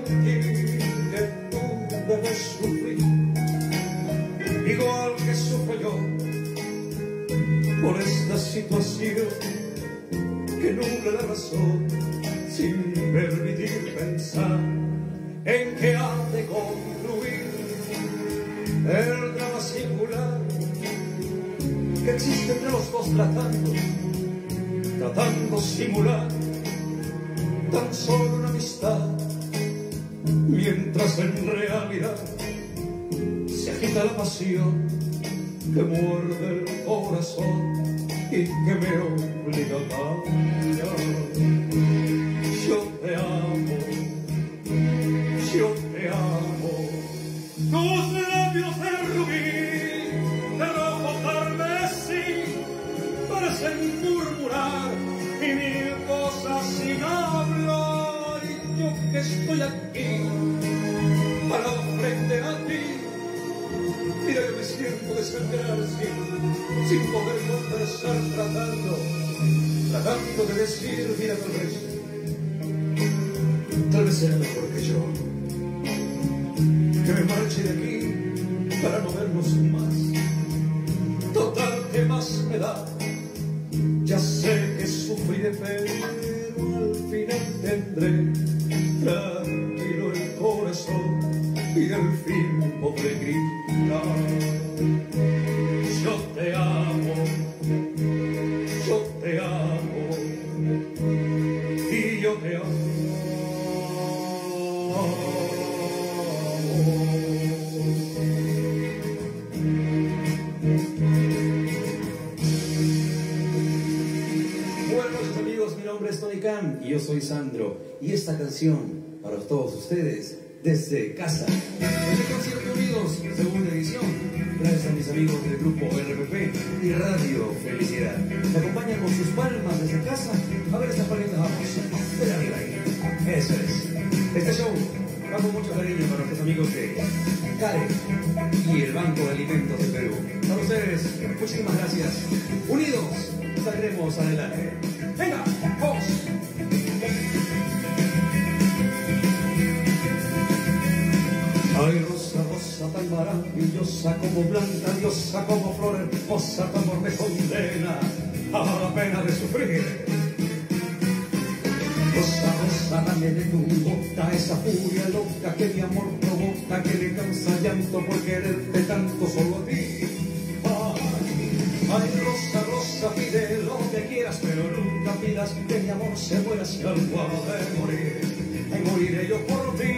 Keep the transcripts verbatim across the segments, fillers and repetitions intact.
ti que tú debes sufrir, igual que sufro yo por esta situación que nubla la razón sin permitir pensar en que ha de concluir el drama singular que existe entre los dos, tratando, tratando simular tan solo una amistad, mientras en realidad se agita la pasión que muerde el corazón y que me obliga a cambiar. Yo te amo, yo te amo. Tus labios de rubí, de rojo carmesí, parecen murmurar y mil cosas sin hablar. Y yo que estoy aquí, parado frente a ti, mira que me siento desangrar sin, sin poder conversar, tratando, tratando de decir, mira tal vez, tal vez sea mejor que yo, que me marche de aquí para no vernos más. Total, ¿qué más me da? Ya sé que sufriré, pero al final tendré tranquilo el corazón y al fin podré gritar. Yo te amo, yo te amo y yo te amo. Buenos amigos, mi nombre es Tony Khan y yo soy Sandro, y esta canción para todos ustedes desde casa. Este concierto Unidos, segunda edición, gracias a mis amigos del grupo R P P y Radio Felicidad. Me acompañan con sus palmas desde casa. A ver estas palmitas, vamos, de arriba ahí. Eso es. Este show va con mucho cariño para nuestros amigos de CARE y el Banco de Alimentos de Perú. Para ustedes, muchísimas gracias. Unidos, saldremos adelante. Venga, vamos. Ay, rosa, rosa tan maravillosa, como blanca diosa, como flor hermosa, tu amor me condena a la pena de sufrir. Rosa, rosa, dame de tu boca esa furia loca que mi amor provoca, que me causa llanto por quererte tanto solo a ti. Ay, ay, rosa, rosa, pide lo que quieras, pero nunca pidas que mi amor se muera si algo ha de morir. Ay, moriré yo por ti.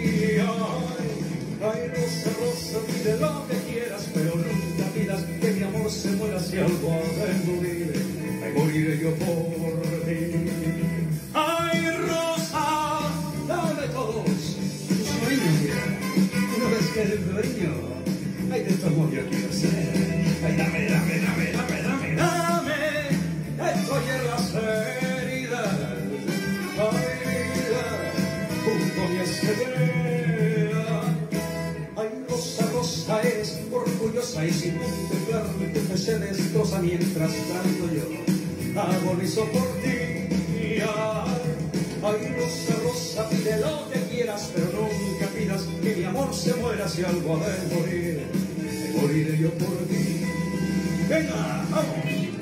Ay, ay, rosa, rosa, pide lo que quieras, pero nunca pidas que mi amor se muera si algo ha de morir. Ay, moriré yo por ti. Ay, rosa, dame todos tus sueños. Una vez que eres dueño, ay, de tu amor yo quiero ser. Ay, dame, dame, dame, dame, dame, dame. Estoy en las heridas. Ay, vida, junto a mi estrella. Ay, rosa, rosa, eres orgullosa y sin contemplarme tu fe se destroza mientras tanto yo agonizo por ti. Ay, rosa, rosa, pide lo que quieras, pero nunca pidas que mi amor se muera si algo ha de morir. Me moriré yo por ti. Venga, vamos.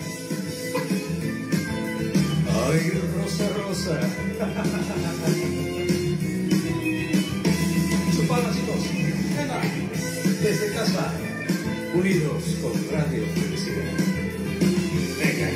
Ay, rosa, rosa. Chupala, chicos. Venga. Desde casa, unidos con Radio Felicidad. Venga.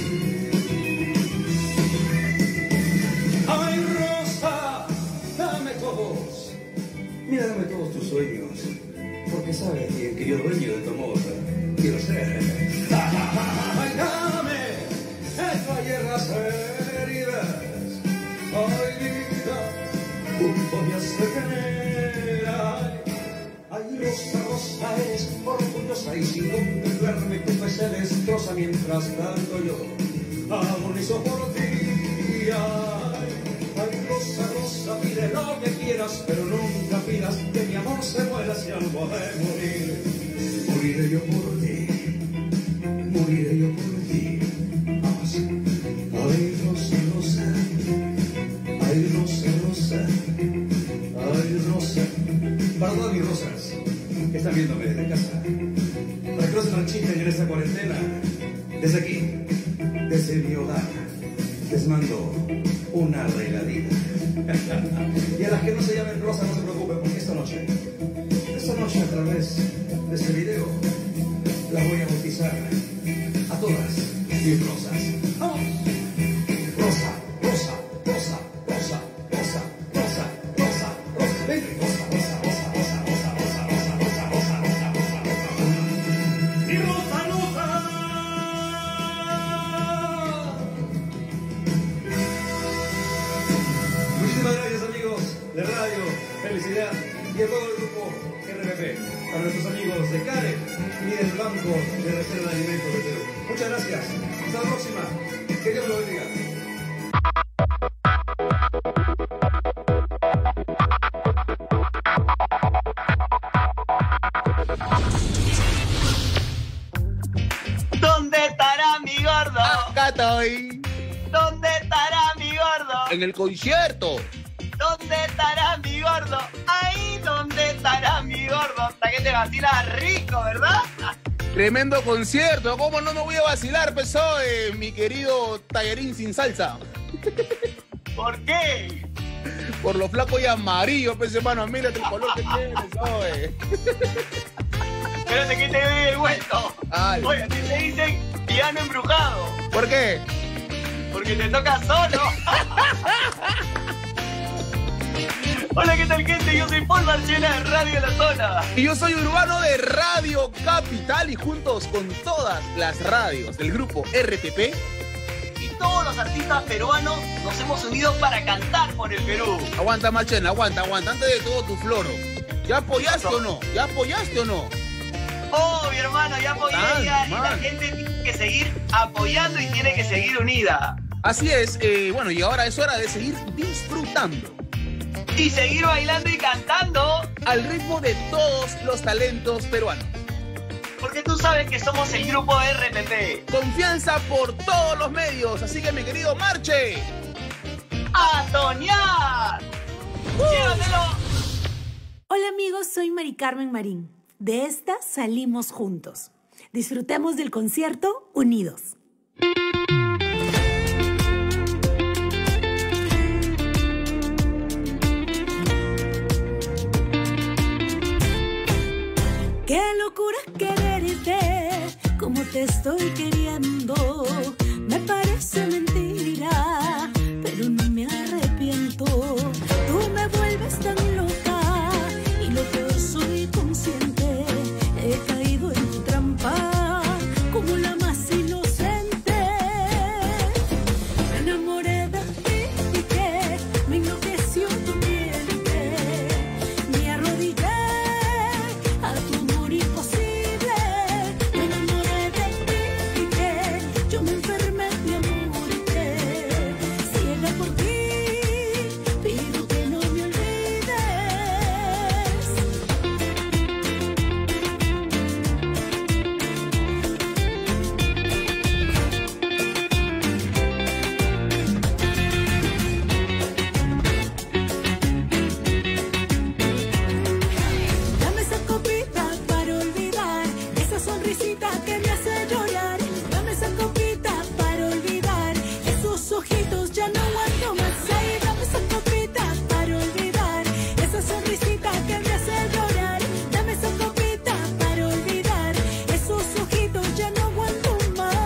Ay, rosa, dame todos. Mira, dame todos tus sueños, porque sabes bien que yo dueño de tu amor quiero ser. Ay, dame esta hierbas heridas. Ay, vida, junto a mi estrella. Ay, rosa, rosa, eres orgullosa y sin contemplarme tu fe se destroza mientras tanto yo agonizo por ti. Ay, ay, rosa, rosa, pide lo que quieras, pero nunca pidas que mi amor se muera si algo ha de morir. Moriré yo por ti, moriré yo por ti. Vamos. Ay, rosa, rosa, ay, rosa, rosa, que están viéndome desde casa, para que no se marchiten en esta cuarentena, desde aquí, desde mi hogar, les mando una regadita. Y a las que no se llamen Rosa, no se preocupen, porque esta noche, esta noche a través de este video, las voy a bautizar a todas mis rosas. ¡Vamos! Rosa, rosa, rosa, rosa, rosa, rosa, rosa, rosa. Ven, rosa, rosa, rosa, rosa, rosa, rosa, rosa, rosa, rosa, rosa, rosa, rosa. ¡Mi rosa, rosa! Muchísimas gracias, amigos de radio, felicidad, y a todo el grupo R P P, a nuestros amigos de CARE y del Banco de Reserva de Alimentos de Perú. Muchas gracias. Hasta la próxima. Que Dios lo bendiga. ¿Dónde estará mi gordo? Acá estoy. ¿Dónde estará mi gordo? En el concierto. ¿Dónde estará mi gordo? Ahí donde estará mi gordo. Hasta que te vacila rico, ¿verdad? Tremendo concierto. ¿Cómo no me voy a vacilar, Pesoe, mi querido tallarín sin salsa? ¿Por qué? Por lo flaco y amarillo, pues, hermano. Mírate el color que tiene, Pesoe. Espérate que te ve el vuelto. Ay. Oye, a ti te dicen piano embrujado. ¿Por qué? Porque te toca solo. Hola, ¿qué tal, gente? Yo soy Paul Marchena de Radio La Zona. Y yo soy Urbano de Radio Capital, y juntos con todas las radios del grupo R P P y todos los artistas peruanos nos hemos unido para cantar por el Perú. Aguanta, Marchena, aguanta, aguanta. Antes de todo, tu floro. ¿Ya apoyaste o no? ¿Ya apoyaste o no? Oh, mi hermano, ya apoyé ya, y la gente tiene que seguir apoyando y tiene que seguir unida. Así es, eh, bueno, y ahora es hora de seguir disfrutando. Y seguir bailando y cantando al ritmo de todos los talentos peruanos. Porque tú sabes que somos el grupo R P P. Confianza por todos los medios, así que mi querido Marche, ¡a soñar! ¡Uh! ¡Llévatelo! Hola amigos, soy Mari Carmen Marín. De esta salimos juntos. Disfrutemos del concierto unidos. Qué locura quererte, como te estoy queriendo. Me parece mentira, pero no me arrepiento. Tú me vuelves tan loca y lo peor soy consciente. He caído en tu trampa como la más inocente. Me enamoré de ti y que me enloqueció tu miente. Me arrodillé a tu amor imposible. Me enamoré de ti y que yo me enfermé de amor y que ciega por ti, pido que no me olvides. Dame esa copita para olvidar, esa sonrisita que me hace llorar. Dame esa copita para olvidar, esos ojitos ya no aguanto más. Ay, dame esa copita para olvidar, esa sonrisita que me hace llorar. Dame esa copita para olvidar, esos ojitos ya no aguanto más.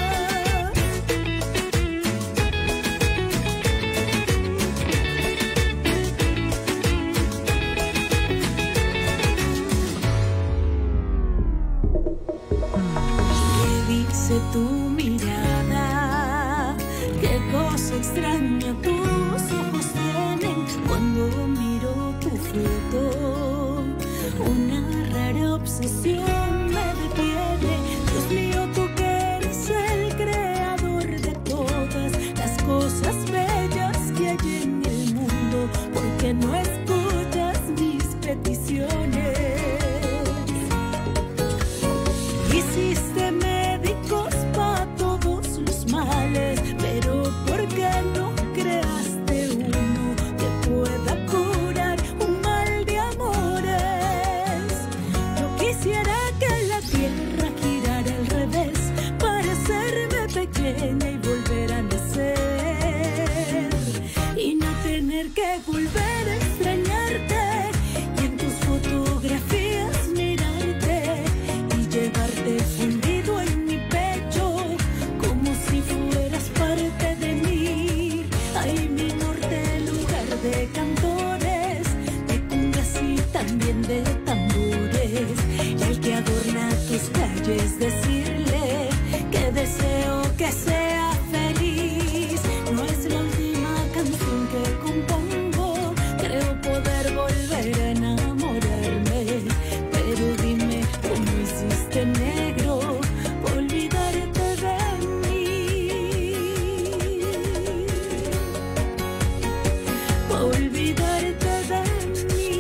¿Qué dice tu mirada? ¿Qué cosa extraña tus ojos tienen cuando miro tu foto? Una rara obsesión me detiene. Dios mío, tú que eres el creador de todas las cosas bellas que hay en el mundo, ¿por qué no escuchas mis peticiones? Hiciste médicos para todos los males, pero ¿por qué no creaste uno que pueda curar un mal de amores? Yo volver a extrañarte y en tus fotografías mirarte y llevarte fundido en mi pecho como si fueras parte de mí. Ay, mi norte, lugar de cantores, de cumbias y también de tambores, y al que adorna tus calles decirle que deseo que sea feliz. No es la última canción que compongo, creo poder volver a enamorarme, pero dime cómo hiciste, negro, olvidarte de mí, olvidarte de mí.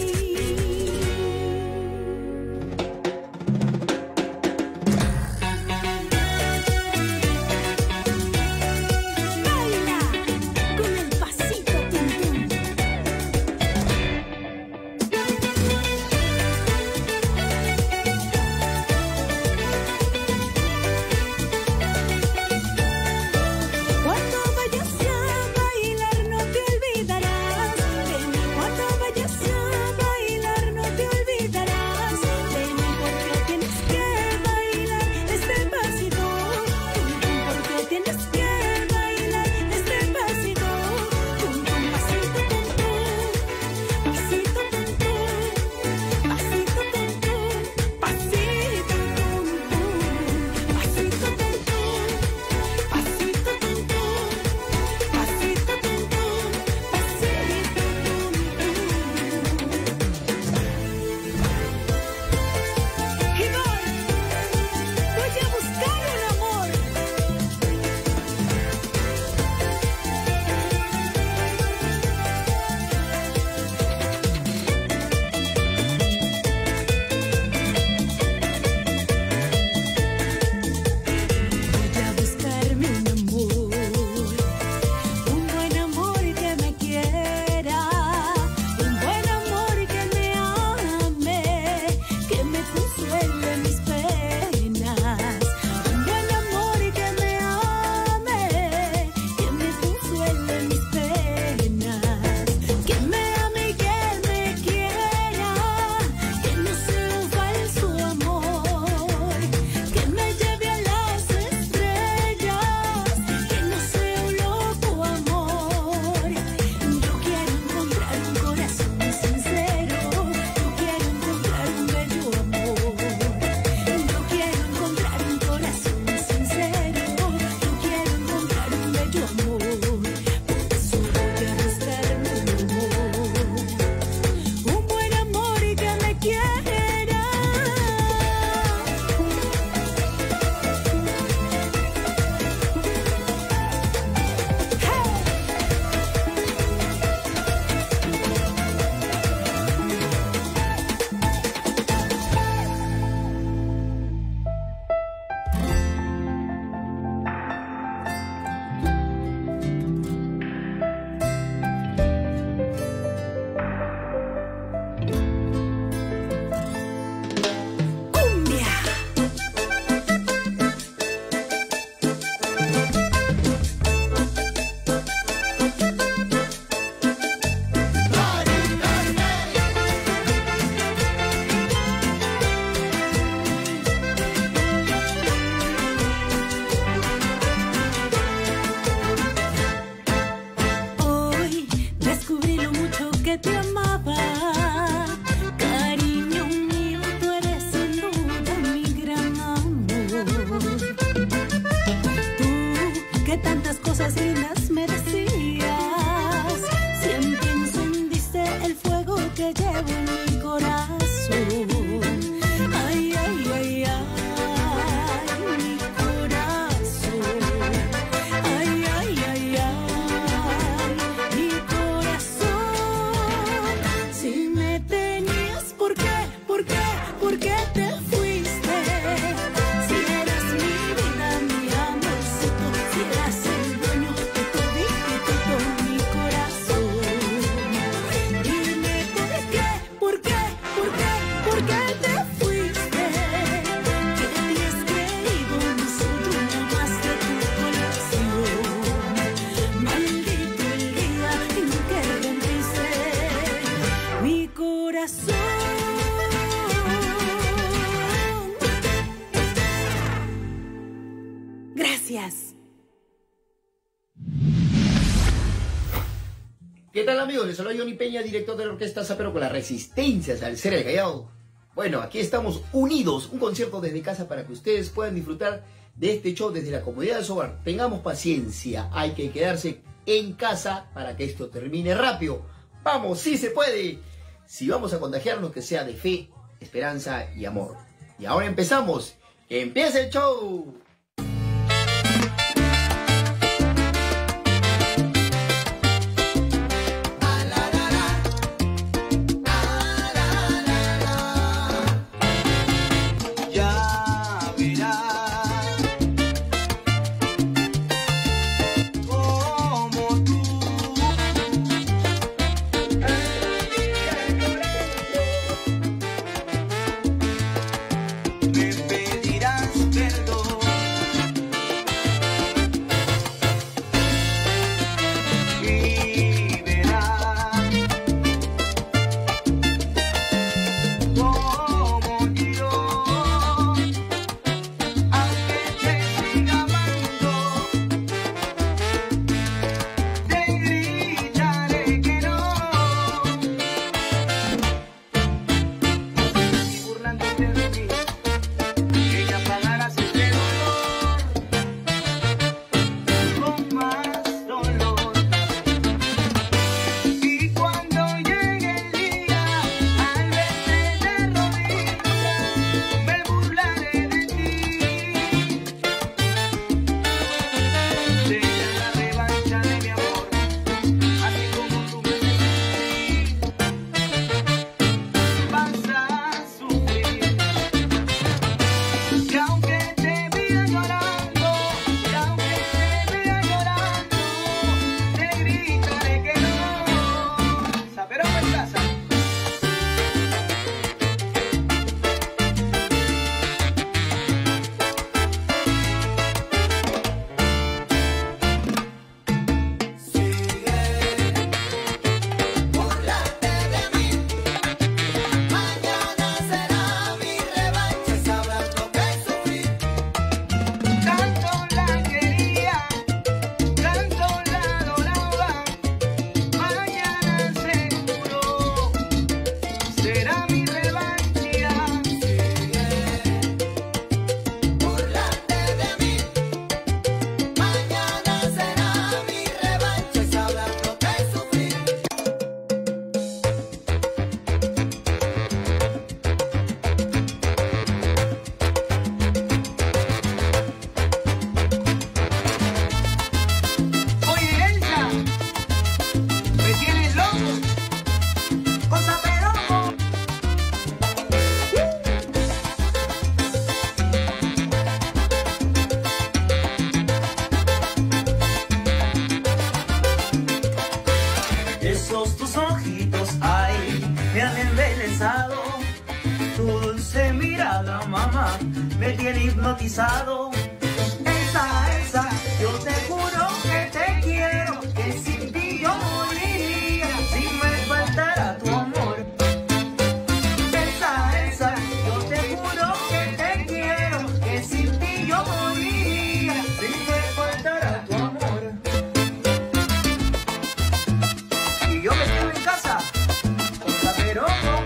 Gracias. ¿Qué tal, amigos? Les saluda Johnny Peña, director de la Orquesta Zapero con la Resistencia Salsera del Callao. Bueno, aquí estamos unidos, un concierto desde casa para que ustedes puedan disfrutar de este show desde la comodidad de su hogar. Tengamos paciencia, hay que quedarse en casa para que esto termine rápido. ¡Vamos, sí se puede! Si vamos a contagiarnos, que sea de fe, esperanza y amor. Y ahora empezamos. ¡Que empiece el show! Hipnotizado, esa, esa, yo te juro que te quiero, que sin ti yo moriría, si me faltara tu amor. Esa, esa, yo te juro que te quiero, que sin ti yo moriría, si me faltara tu amor. Y yo me quedo en casa, con Zaperoco.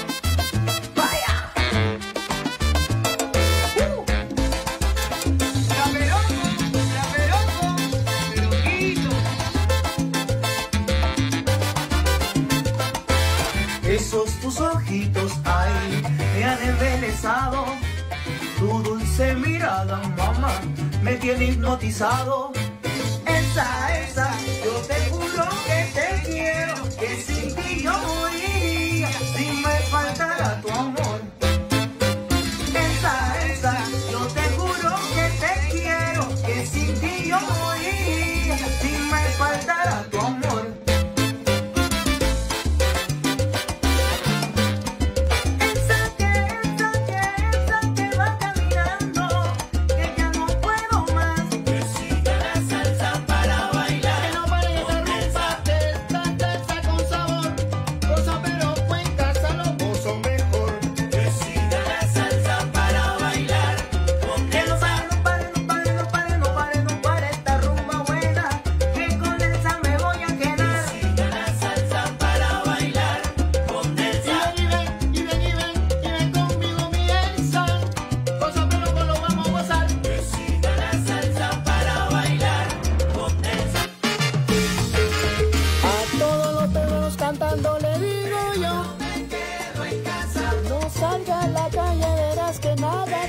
Esos tus ojitos, ay, me han embelesado. Tu dulce mirada, mamá, me tiene hipnotizado. Esa, esa, yo te juro que te quiero, que sin ti yo moriría, si me faltara tu amor. Esa, esa, yo te juro que te quiero, que sin ti yo moriría, si me faltara tu amor. Para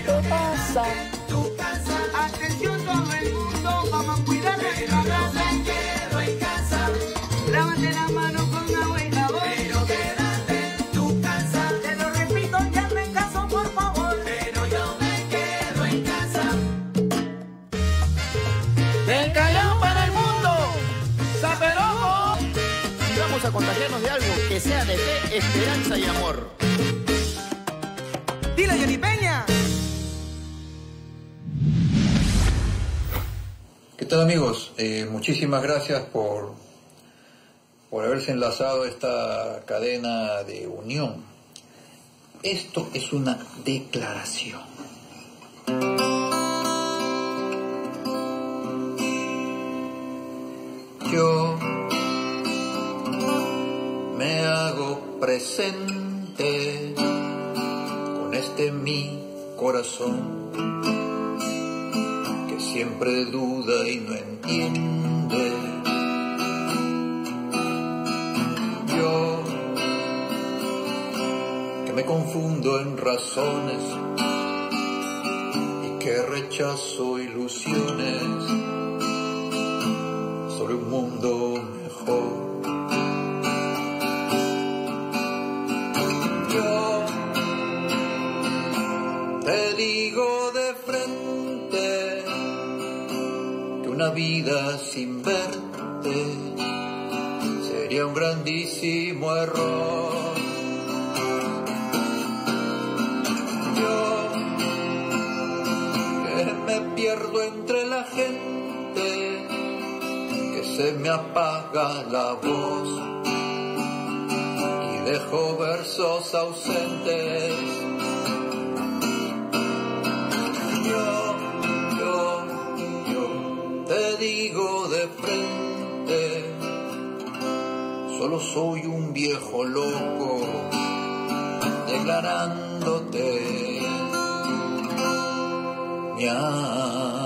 ¿Qué pasa? Tu casa. Atención todo el mundo, vamos a cuidar nuestra casa. Me quedo en casa. Lávate la mano con agua y jabón. Pero quédate en tu casa. Te lo repito, ya me caso, por favor. Pero yo me quedo en casa. Del Callao para el mundo, Zaperoco. Y vamos a contagiarnos de algo que sea de fe, esperanza y amor. Dile, Johnny Peña. ¿Qué tal, amigos? Eh, muchísimas gracias por, por haberse enlazado a esta cadena de unión. Esto es una declaración. Yo me hago presente con este mi corazón que siempre duda y no entiende. Yo que me confundo en razones y que rechazo ilusiones sobre un mundo mejor. Yo te digo de frente que una vida sin verte sería un grandísimo error. Yo que me pierdo entre la gente, se me apaga la voz y dejo versos ausentes. Yo, yo, yo te digo de frente, solo soy un viejo loco declarándote mi amor.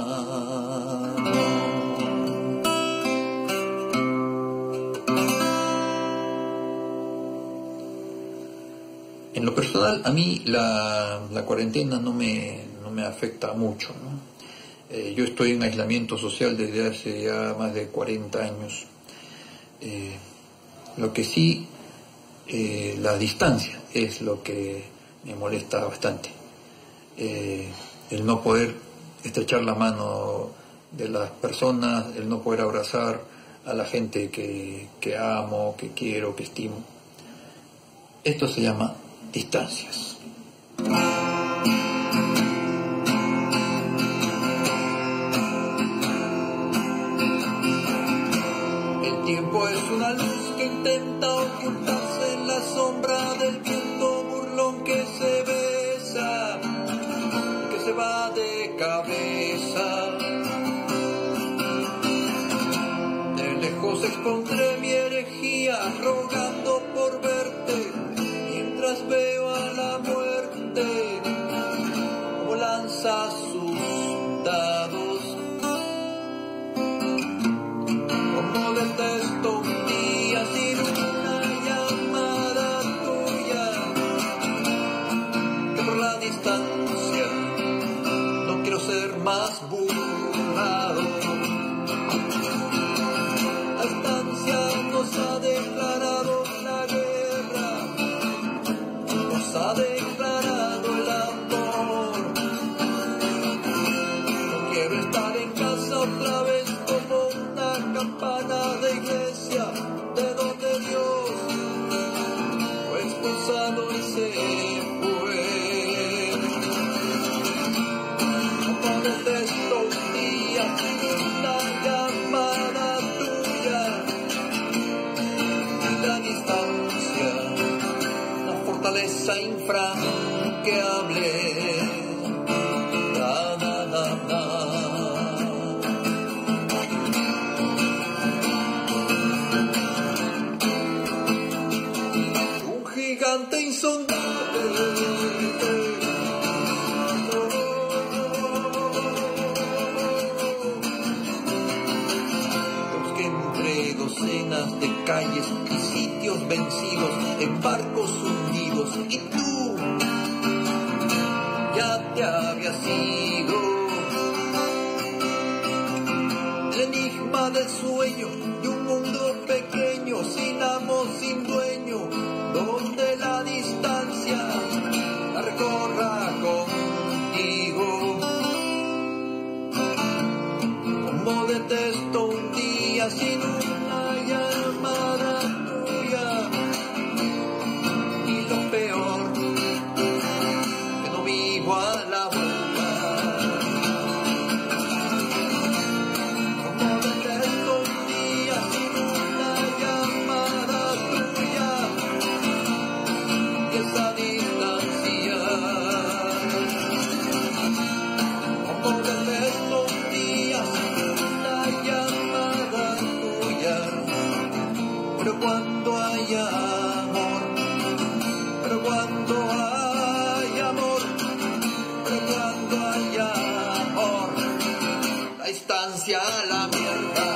En lo personal, a mí la, la cuarentena no me, no me afecta mucho, ¿no? Eh, yo estoy en aislamiento social desde hace ya más de cuarenta años. Eh, lo que sí, eh, la distancia es lo que me molesta bastante. Eh, el no poder estrechar la mano de las personas, el no poder abrazar a la gente que, que amo, que quiero, que estimo. Esto se llama distancias. El tiempo es una luz que intenta ocultarse en la sombra del viento burlón que se besa, que se va de cabeza. De lejos expondré mi herejía rogando por verte, mientras veo a la muerte como lanza sus dados. Como detesto un día sin una llamada tuya, que por la distancia no quiero ser más burlado. La distancia nos ha declarado la guerra, ha declarado el amor. No quiero estar en casa otra vez como una campana de iglesia, de donde Dios fue expulsado y se fue. Como detesto un día una llamada tuya y la distancia, fortaleza infranqueable. Na, na, na, na. Un gigante insondable, que entre docenas de calles y sitios vencidos en barcos hundidos, y tú ya te había sido el enigma del sueño de un mundo pequeño, sin amo, sin dueño, donde la distancia la recorra contigo. Como detesto un día sin una llamada tuya, y lo peor, que no vivo a la vuelta. Como detesto un día sin una llamada tuya, y esa distancia. Como detesto un día sin una llamada tuya, pero cuando haya amor, pero cuando hay amor, pero cuando haya amor, la distancia la mierda.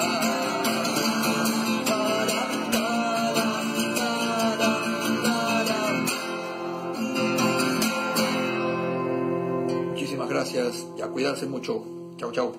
Para, para, para, para. Muchísimas gracias y a cuidarse mucho. Chau, chau.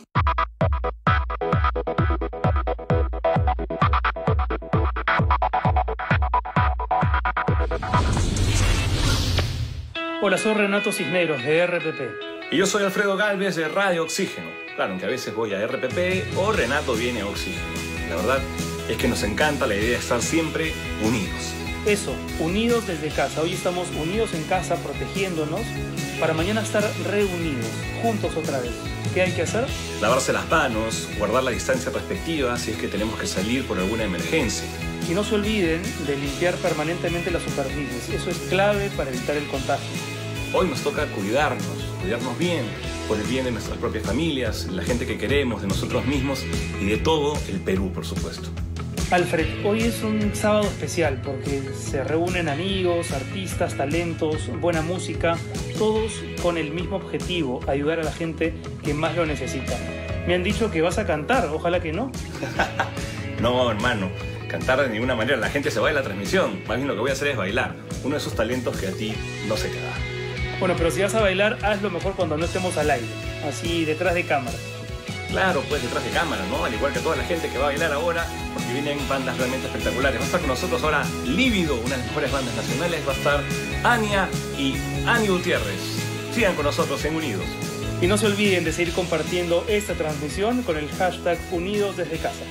Hola, soy Renato Cisneros de R P P. Y yo soy Alfredo Galvez de Radio Oxígeno. Claro, aunque a veces voy a R P P o Renato viene a Oxígeno. La verdad es que nos encanta la idea de estar siempre unidos. Eso, unidos desde casa. Hoy estamos unidos en casa, protegiéndonos, para mañana estar reunidos, juntos otra vez. ¿Qué hay que hacer? Lavarse las manos, guardar la distancia respectiva si es que tenemos que salir por alguna emergencia. Y no se olviden de limpiar permanentemente las superficies. Eso es clave para evitar el contagio. Hoy nos toca cuidarnos, cuidarnos bien, por el bien de nuestras propias familias, la gente que queremos, de nosotros mismos y de todo el Perú, por supuesto. Alfred, hoy es un sábado especial porque se reúnen amigos, artistas, talentos, buena música, todos con el mismo objetivo, ayudar a la gente que más lo necesita. Me han dicho que vas a cantar, ojalá que no. No, hermano, cantar de ninguna manera, la gente se va de la transmisión. Más bien lo que voy a hacer es bailar, uno de esos talentos que a ti no se te da. Bueno, pero si vas a bailar, hazlo mejor cuando no estemos al aire, así detrás de cámara. Claro, pues detrás de cámara, ¿no? Al igual que toda la gente que va a bailar ahora, porque vienen bandas realmente espectaculares. Va a estar con nosotros ahora Lívido, una de las mejores bandas nacionales. Va a estar Ania y Ani Gutiérrez. Sigan con nosotros en Unidos. Y no se olviden de seguir compartiendo esta transmisión con el hashtag Unidos desde casa.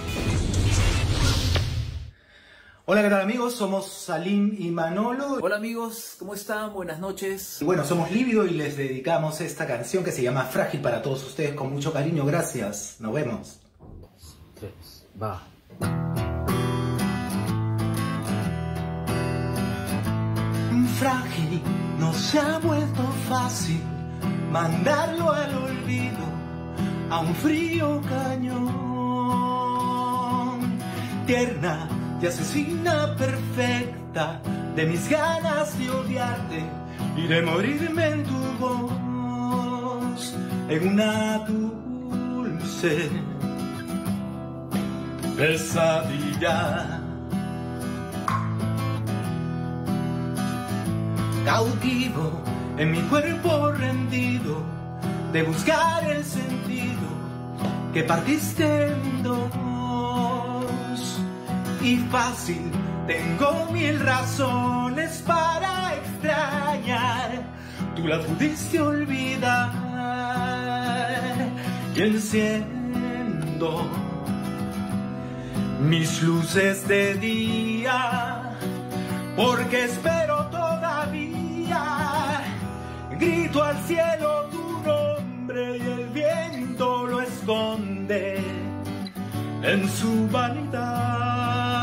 Hola, ¿qué tal, amigos? Somos Salim y Manolo. Hola, amigos, ¿cómo están? Buenas noches. Y bueno, somos Lívido y les dedicamos esta canción que se llama Frágil para todos ustedes con mucho cariño. Gracias. Nos vemos. Dos, tres, va. Frágil, no se ha vuelto fácil mandarlo al olvido a un frío cañón. Tierna y asesina perfecta de mis ganas de odiarte y de morirme en tu voz, en una dulce pesadilla. Cautivo en mi cuerpo rendido de buscar el sentido que partiste en dos. Y fácil, tengo mil razones para extrañar, tú las pudiste olvidar. Y enciendo mis luces de día, porque espero todavía. Grito al cielo tu nombre y el viento lo esconde en su vanidad.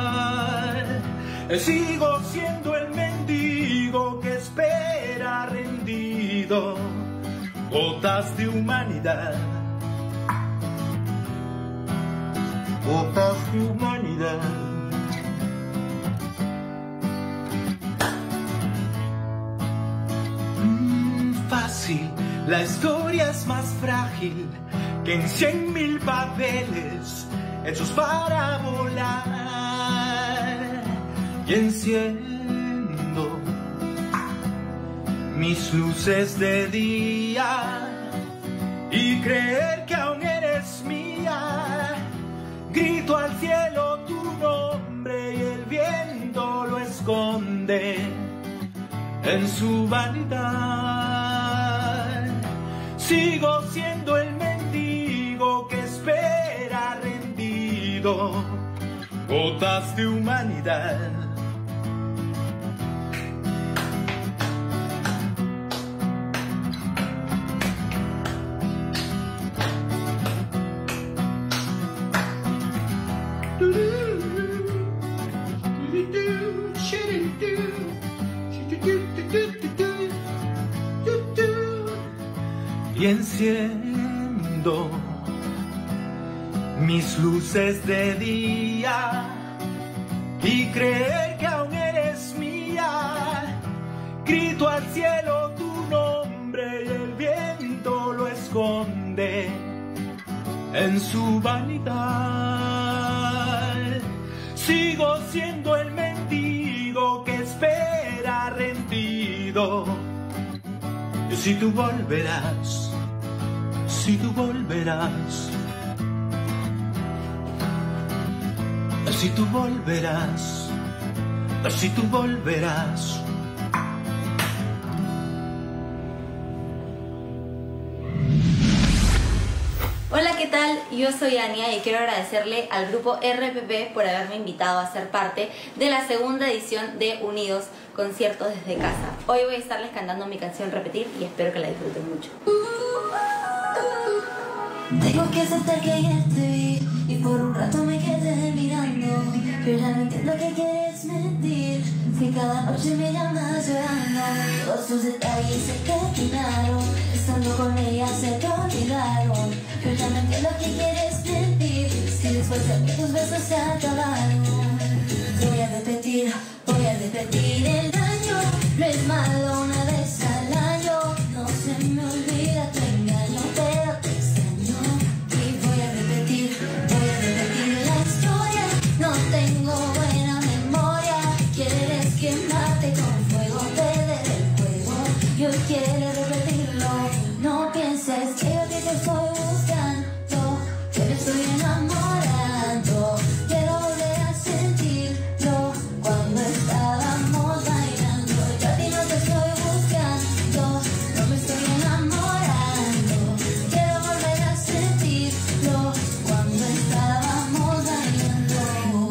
Sigo siendo el mendigo que espera rendido gotas de humanidad, gotas de humanidad. Mm, fácil, la historia es más frágil que en cien mil papeles hechos para volar. Y enciendo mis luces de día y creer que aún eres mía. Grito al cielo tu nombre y el viento lo esconde en su vanidad. Sigo siendo el mendigo que espera rendido gotas de humanidad. Y enciendo mis luces de día y creer que aún eres mía. Grito al cielo tu nombre y el viento lo esconde en su vanidad. Sigo siendo el mendigo que espera rendido. Y si tú volverás, si tú volverás, si tú volverás, si tú volverás. Hola, ¿qué tal? Yo soy Ania y quiero agradecerle al grupo R P P por haberme invitado a ser parte de la segunda edición de Unidos, conciertos desde casa. Hoy voy a estarles cantando mi canción Repetir y espero que la disfruten mucho. Tengo que aceptar que ayer te vi y por un rato me quedé mirando, pero ya no entiendo que quieres mentir. Si cada noche me llamas llorando, todos tus detalles se terminaron, estando con ella se te olvidaron, pero ya no entiendo que quieres mentir. Si después de que tus besos se acabaron, voy a repetir, voy a repetir el daño. No es malo una vez al año, no se me olvida tu engaño, pero te extraño y voy a repetir, voy a repetir la historia. No tengo buena memoria, quieres quemarte con fuego, perder el juego y hoy quieres repetirlo. No pienses que yo te estoy buscando, que me estoy enamorando. Quiero volver a sentirlo cuando estábamos bailando. Yo a ti no te estoy buscando, no me estoy enamorando. Quiero volver a sentirlo cuando estábamos bailando.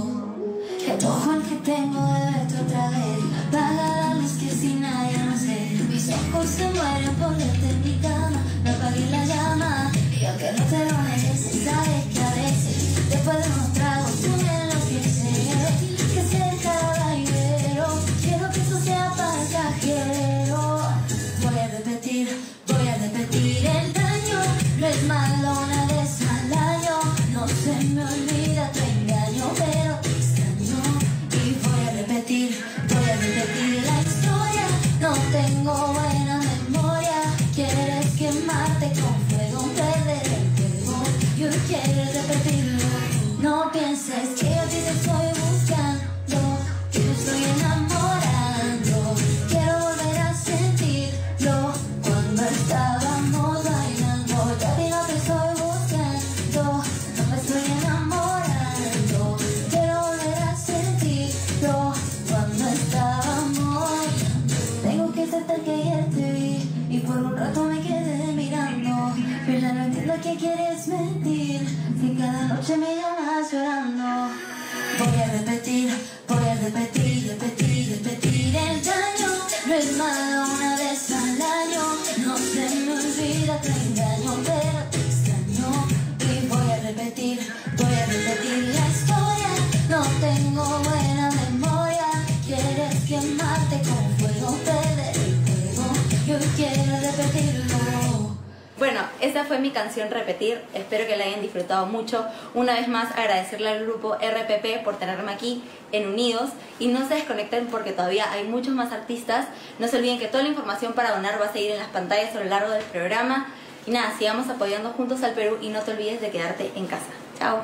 Que ojo el que tengo de verte otra vez, apaga la luz que sin nadie no sé. Mis ojos se mueren por verte en mi cama, no apagué la llama. Y aunque no te lo mereces, sabes que a veces después de unos tragos tú me enloqueces. Que sea el caballero, quiero que eso sea pasajero. Voy a repetir, voy a repetir el daño. No es malo una vez al año, no se me olvida tu engaño, pero te extraño y voy a repetir, voy a repetir la historia. No tengo buena memoria, quieres quemarte con fuego, perder el juego y hoy quieres repetirlo. No pienses que yo a ti te estoy buscando, que me estoy enamorando. Quiero volver a sentirlo cuando estábamos bailando. Yo a ti no te estoy buscando, no me estoy enamorando. Quiero volver a sentirlo cuando estábamos bailando. Tengo que aceptar que ayer te vi y por un rato me quedé mirando, pero ya no entiendo que quieres mentir. Si cada noche me llamas llorando, voy a repetir, voy a repetir, repetir, repetir el daño. No es malo una vez al año, no se me olvida tu engaño, pero te extraño y voy a repetir, voy a repetir la historia. No tengo buena memoria, quieres quemarte con fuego, perder el juego y hoy quieres repetirlo. Bueno, esa fue mi canción Repetir, espero que la hayan disfrutado mucho. Una vez más agradecerle al grupo R P P por tenerme aquí en Unidos y no se desconecten porque todavía hay muchos más artistas. No se olviden que toda la información para donar va a seguir en las pantallas a lo largo del programa. Y nada, sigamos apoyando juntos al Perú y no te olvides de quedarte en casa. Chao.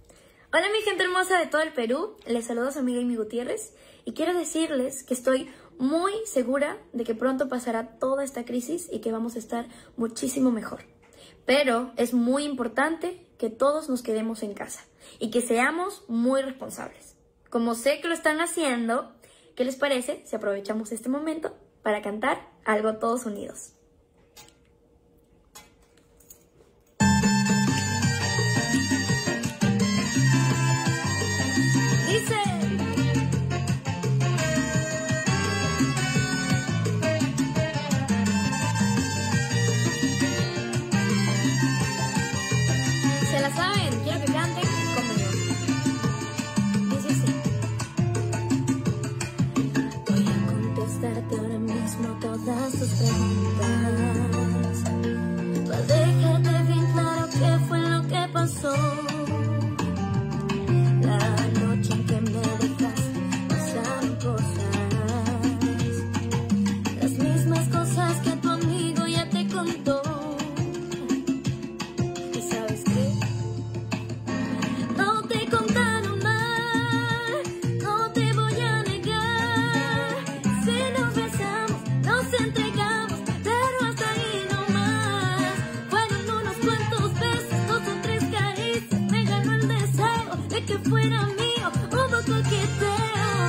Hola mi gente hermosa de todo el Perú, les saluda su amiga Amy Gutiérrez y quiero decirles que estoy muy segura de que pronto pasará toda esta crisis y que vamos a estar muchísimo mejor. Pero es muy importante que todos nos quedemos en casa y que seamos muy responsables. Como sé que lo están haciendo, ¿qué les parece si aprovechamos este momento para cantar algo todos unidos? Dice... ¿Se la saben? Quiero que canten conmigo. Dice así. Voy a contestarte ahora mismo todas tus preguntas. Para dejarte bien claro qué fue lo que pasó. La noche en que me dejaste pasaron cosas. Las mismas cosas que tu amigo ya te contó. ¿Y sabes qué? No te contaron mal, no te voy a negar. Si nos besamos, nos entregamos, pero hasta ahí no más. Fueron unos cuantos besos, dos o tres caricias. Me ganó el deseo de que fuera mío, hubo coqueteo.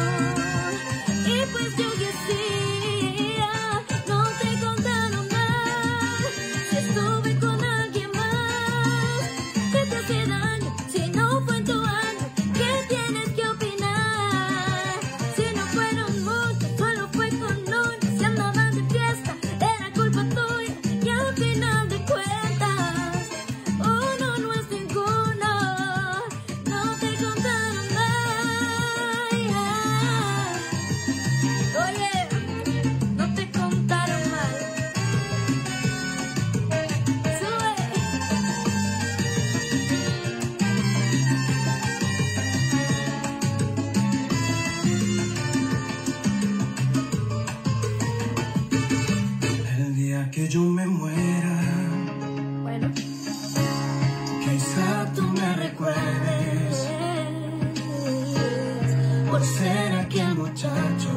Y pues yo decía, no te contaron mal. Si estuve con alguien más, ¿qué te hace daño? Si no fue en tu año, ¿qué tienes que opinar? Si no fueron muchos, solo fue con uno. Si andaban de fiesta, era culpa tuya. Y al final de cuentas, uno no es ninguno. No te contaron nada. Oye, no te contaron mal. Sube. El día que yo me muera, Bueno, quizá tú me recuerdes por ser aquel muchacho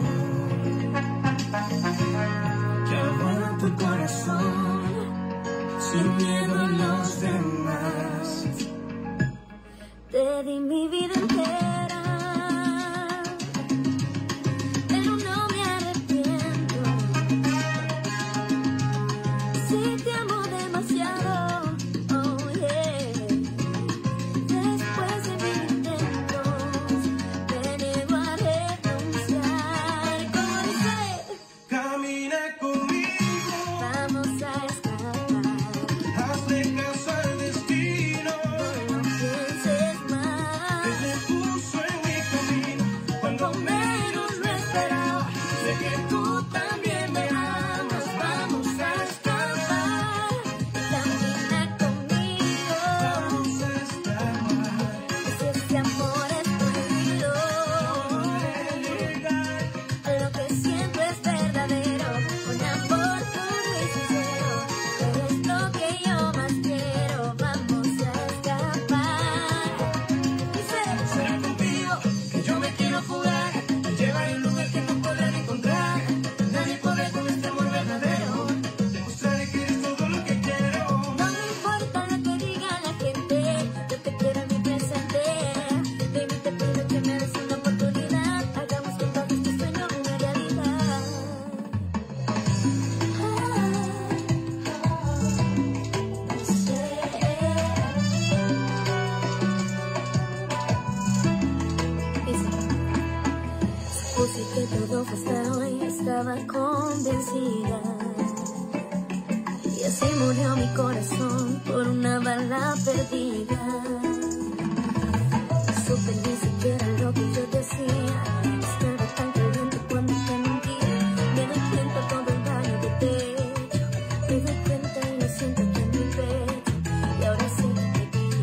que aguanta tu corazón sin miedo a los demás. te di mi vida entera, pero no me arrepiento. Si te amo demasiado, oh yeah. Después de mil intentos, te niego a renunciar. Como dice, Camina conmigo, vamos a escapar. hazle caso al destino. No pienses más. Él me puso en mi camino cuando menos lo esperaba. Sé que tú también me amas. Vamos a escapar. Camina conmigo. Vamos a escapar. Si este amor es prohibido, lo que siento es verdadero, un amor puro y sincero. Eres lo que yo más quiero. Vamos a escapar. Dice, Será contigo que yo me quiero fugar, te llevaré a un lugar que no podrán encontrar. Nadie podrá con este amor verdadero. Demostraré que eres todo lo que quiero. no me importa lo que diga la gente, yo te quiero en mi presente. Baby, te pido que me des una oportunidad, hagamos que todo este sueño una realidad. Supuse que todo fue hasta hoy, estaba convencida. Y así murió mi corazón por una bala perdida. No supe ni siquiera lo que yo decía. Estaba tan caliente cuando te mentí. Me doy cuenta todo el daño que te he hecho. Me doy cuenta y lo siento aquí en mi pecho. Y ahora sí que te vi.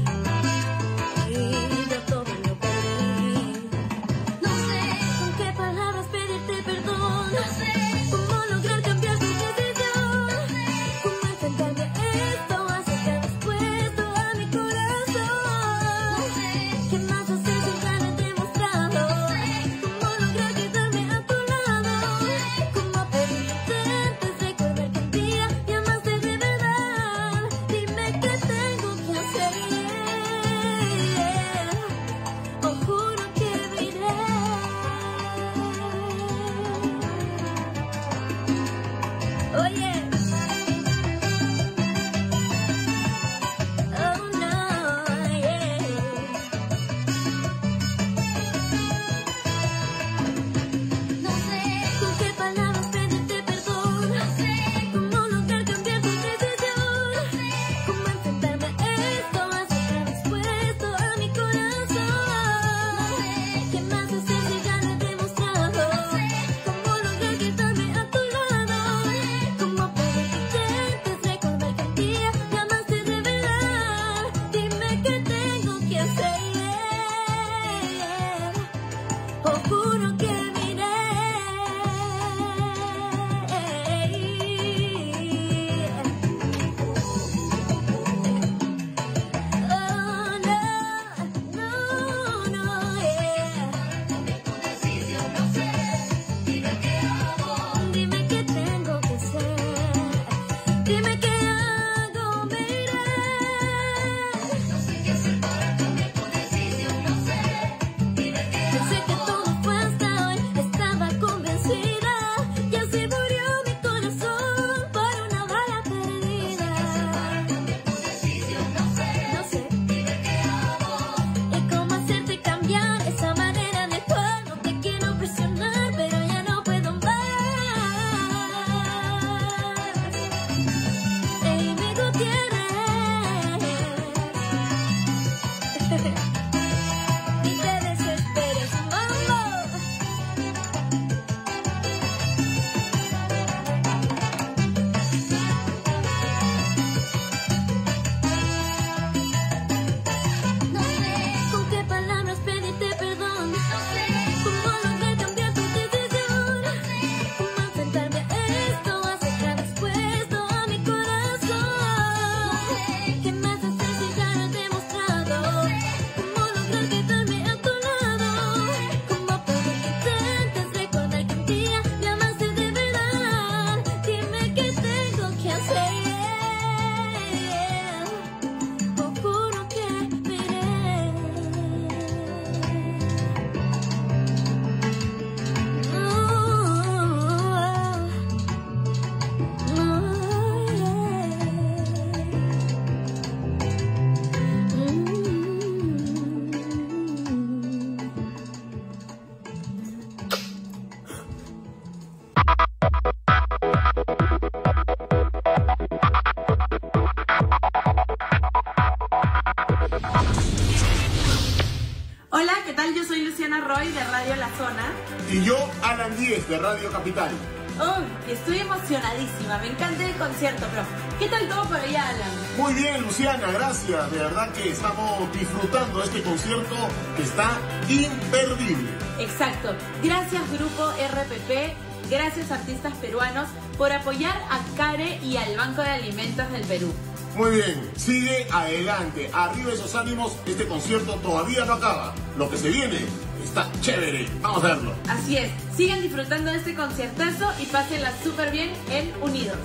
Y yo todo lo perdí. No sé con qué palabras pedirte perdón. No sé cómo lograr cambiar tu decisión. Cómo enfrentarme a esto, acercar después a mi corazón. Diana Roy de Radio La Zona. Y yo, Alan Díez de Radio Capital. Oh, estoy emocionadísima, me encanta el concierto, pero ¿qué tal todo por allá, Alan? Muy bien, Luciana, gracias. De verdad que estamos disfrutando de este concierto que está imperdible. Exacto. Gracias, Grupo R P P. Gracias, artistas peruanos, por apoyar a CARE y al Banco de Alimentos del Perú. Muy bien, sigue adelante. Arriba esos ánimos, este concierto todavía no acaba. Lo que se viene está chévere. Vamos a verlo. Así es. Sigan disfrutando de este conciertazo y pásenla súper bien en Unidos.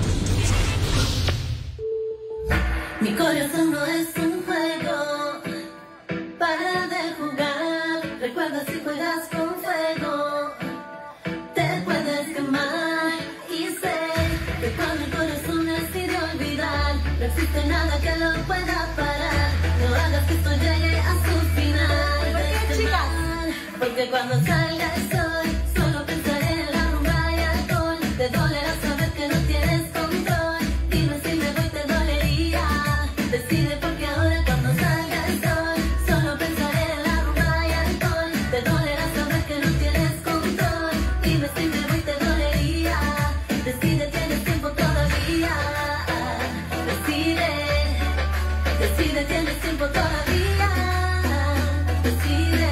Mi corazón no es un juego, para de jugar. Recuerda, si juegas con fuego, te puedes quemar. Y sé que cuando el corazón decide olvidar, no existe nada que lo pueda parar. No hagas que esto llegue a su final. ¿Por qué, chicas? Porque cuando salga el sol, solo pensaré en la rumba y alcohol. Te dolerá saber que no tienes control. Dime si me voy, te dolería. Decide, porque ahora cuando salga el sol, solo pensaré en la rumba y alcohol. Te dolerá saber que no tienes control. Dime si me voy, te dolería. Decide, tienes tiempo todavía. Decide, decide, tienes tiempo todavía. Decide.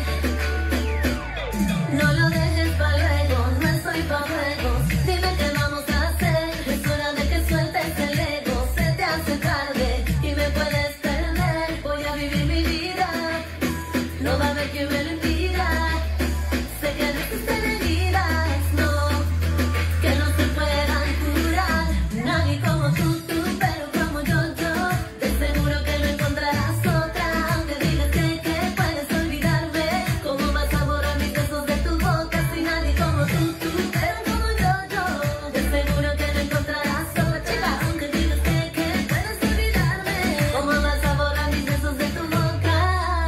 No lo dejes para luego, no estoy pa' juegos. Dime qué vamos a hacer, es hora de que sueltes el ego. Se te hace tarde y me puedes perder. Voy a vivir mi vida, no va a haber quien me lo impida. Sé que existen heridas, no, que no se puedan curar. Nadie como tú, tú, pero como yo, yo. De seguro que no encontrarás otra. Aunque digas que, que puedes olvidarme, ¿cómo vas a borrar mis besos de tu boca? Si nadie como tú, tú, pero como yo, yo. De seguro que no encontrarás otra. Aunque digas que, que puedes olvidarme, ¿cómo vas a borrar mis besos de tu boca?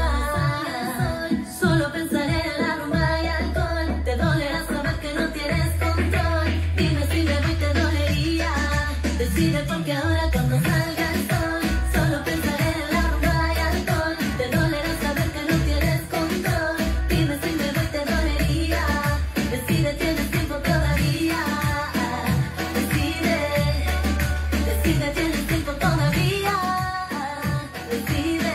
Solo pensaré en la rumba y alcohol. Te dolerá saber que no tienes control. Dime si me voy, te dolería. Decide, porque ahora cuando salga el sol, solo pensaré en la rumba y alcohol. Te dolerá saber que no tienes control. Dime si me voy, te dolería. Decide, tienes tiempo todavía. Decide, decide, tienes tiempo todavía. Decide.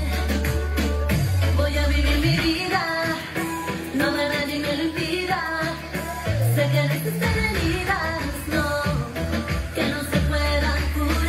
Voy a vivir mi vida, no me nadie me lo impida. Sé que existen heridas, no, que no se puedan curar.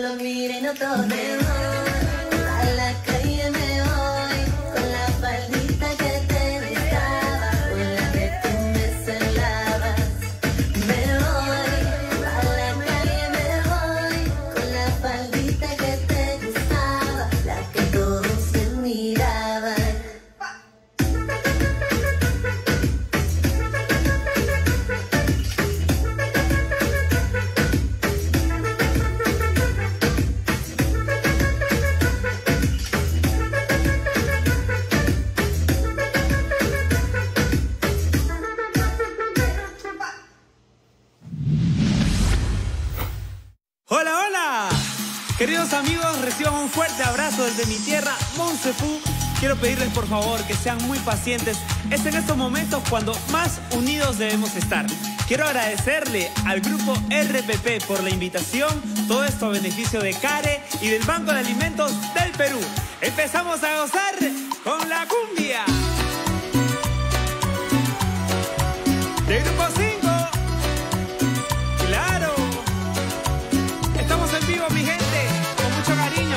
lo miren otros. Me voy a la calle, me voy con la faldita que te gustaba, con la que tú me celabas. Me voy a la calle, me voy con la faldita que te gustaba, la que todos se miraban. Hola, hola. Queridos amigos, reciban un fuerte abrazo desde mi tierra, Monsefu. Quiero pedirles por favor que sean muy pacientes. Es en estos momentos cuando más unidos debemos estar. Quiero agradecerle al grupo R P P por la invitación. Todo esto a beneficio de CARE y del Banco de Alimentos del Perú. Empezamos a gozar con la cumbia de Grupo cinco. Claro. Estamos en vivo, mi gente, con mucho cariño.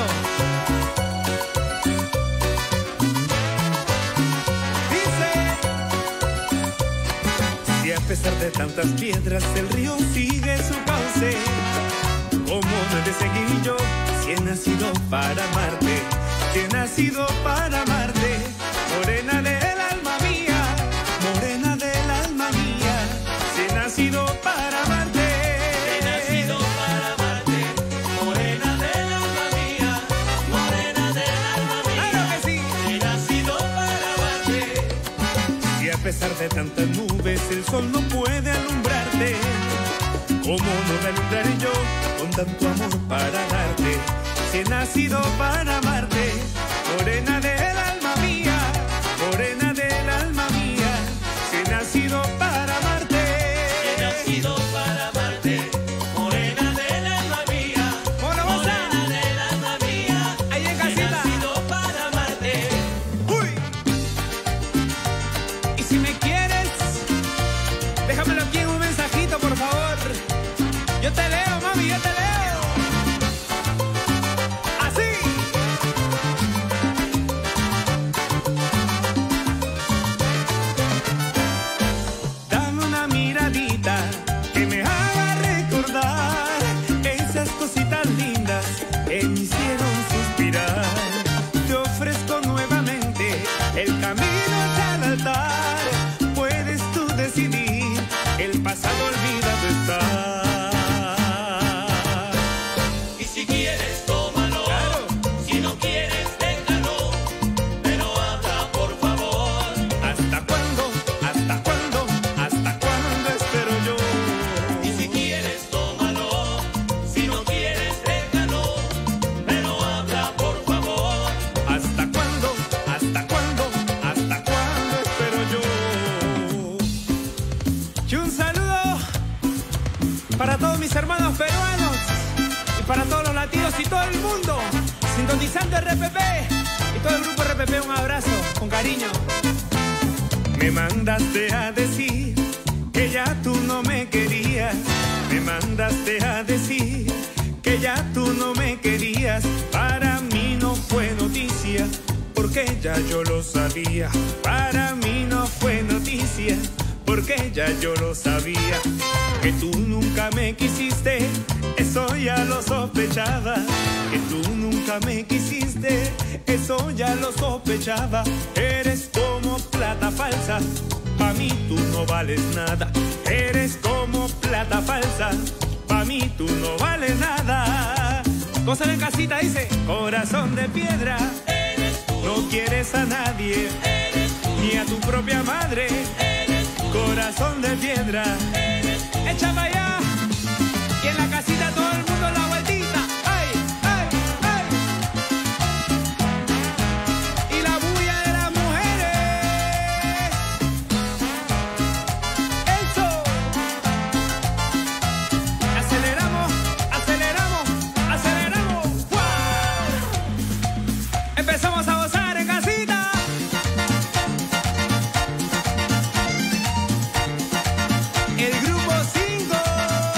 Dice: si a pesar de tantas piedras el río sigue su cauce, ¿cómo no he de seguir yo si he nacido para amarte? Si he nacido para amarte, morena del alma mía, morena del alma mía. Si he nacido para amarte, si he nacido para amarte, morena del alma mía, morena del alma mía. ¡Claro que sí! Si he nacido para amarte. Si a pesar de tantas nubes el sol no puede alumbrarte, ¿cómo no me alumbraré yo con tanto amor para darte? Si he nacido para amarte, morena del alma mía, morena del alma mía. Si he nacido para amarte, si he nacido para amarte, morena del alma mía, morena del alma mía. Ahí en casita. Si he nacido para amarte. Uy. Y si me quieres, déjamelo aquí en un mensajito, por favor. Yo te leo, mami, yo te leo. Que me haga recordar esas cositas lindas que me hicieron suspirar. Te ofrezco nuevamente el camino hacia el altar. Puedes tú decidir, el pasado olvidado está. Y si quieres, tómalo. Claro. Si no quieres, déjalo. Pero habla, por favor. ¿Hasta cuándo? ¿Hasta cuándo? ¿Hasta cuándo espero yo? Y si quieres, tómalo. Si no quieres, déjalo. Pero habla, por favor. ¿Hasta cuándo? ¿Hasta cuándo? ¿Hasta cuándo espero yo? Y un saludo para todos mis hermanos peruanos y para todos los latinos y todo el mundo sintonizando R P P y todo el grupo R P P. Un abrazo con cariño. Me mandaste a decir que ya tú no me querías. Me mandaste a decir que ya tú no me querías. Para mí no fue noticia, porque ya yo lo sabía. Para mí no fue noticia, porque ya yo lo sabía. Que tú nunca me quisiste, eso ya lo sospechaba. Que tú nunca me quisiste, eso ya lo sospechaba. Eres como plata falsa, pa' mí tú no vales nada. Eres como plata falsa, pa' mí tú no vales nada. Gózalo en casita, dice: corazón de piedra, eres tú. No quieres a nadie, eres tú. Ni a tu propia madre, eres tú. Corazón de piedra, eres tú. Echa para allá. Y en la casita todo el mundo la vueltita. ¡Ay, ay, ay! Y la bulla de las mujeres. ¡Eso! Aceleramos, aceleramos, aceleramos. ¡Wow! Empezamos a gozar en casita. El grupo cinco.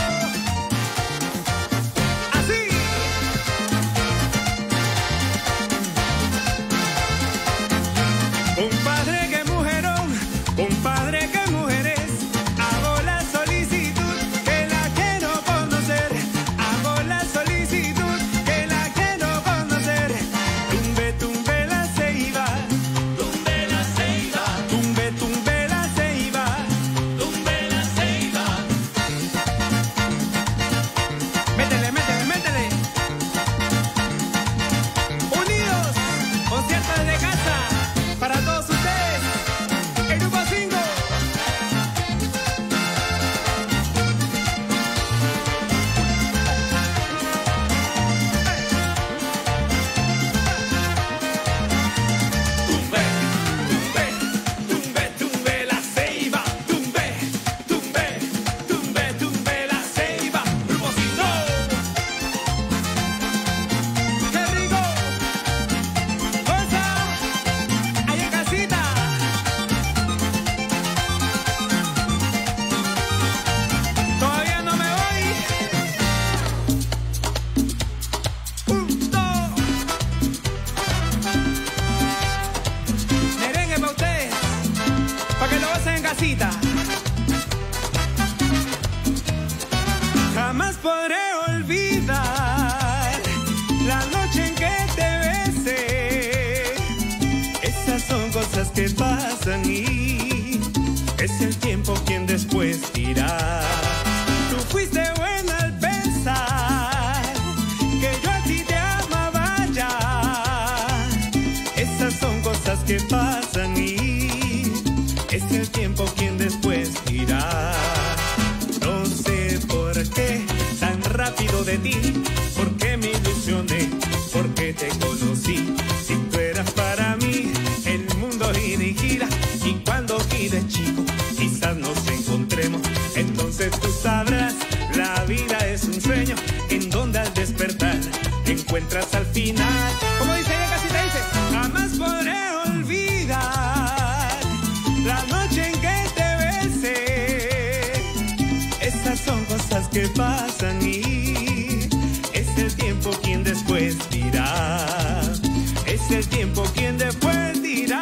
que pasan y es el tiempo quien después dirá. Tú fuiste buena al pensar que yo a ti te amaba ya. Esas son cosas que pasan y es el tiempo quien después dirá. No sé por qué tan rápido de ti, por qué me ilusioné, por qué te conocí. Si tú eras para mí, el mundo gira y gira, y cuando gires chico, quizás nos encontremos. Entonces tú sabrás, la vida es un sueño en donde al despertar te encuentras al final. Como dice ella, casi te dice, jamás podré olvidar la noche en que te besé. Esas son cosas que pasan y es el tiempo quien después dirá. Es el tiempo quien después dirá.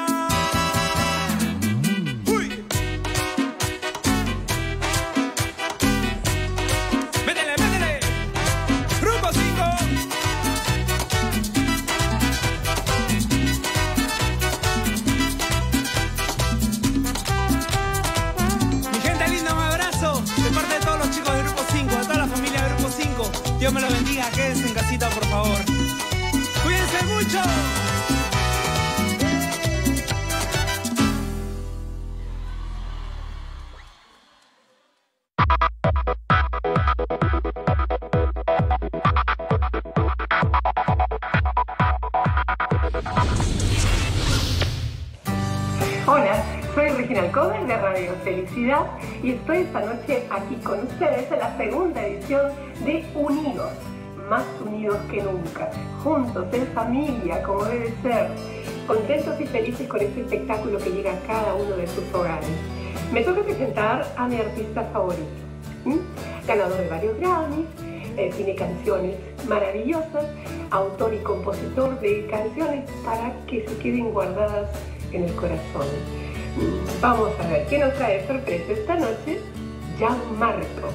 Dios me lo bendiga, quédense en casita, por favor. Cuídense mucho. Hola, soy Regina Alcover de Radio Felicidad y estoy esta noche aquí con ustedes en la segunda edición de Unidos, más unidos que nunca, juntos, en familia, como debe ser, contentos y felices con este espectáculo que llega a cada uno de sus hogares. Me toca presentar a mi artista favorito, ¿sí? Ganador de varios Grammys, eh, tiene canciones maravillosas, autor y compositor de canciones para que se queden guardadas en el corazón. Vamos a ver qué nos trae sorpresa esta noche, Gianmarco.